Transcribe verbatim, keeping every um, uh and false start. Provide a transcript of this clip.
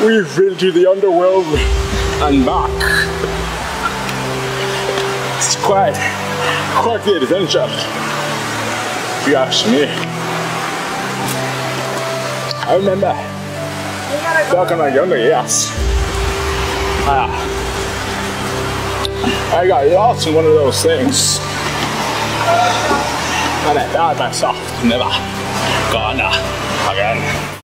We've been to the Underworld and back. It's quite, quite the adventure, if you ask me. I remember back in my younger years, uh, I got lost in one of those things, and I thought myself, never gonna again.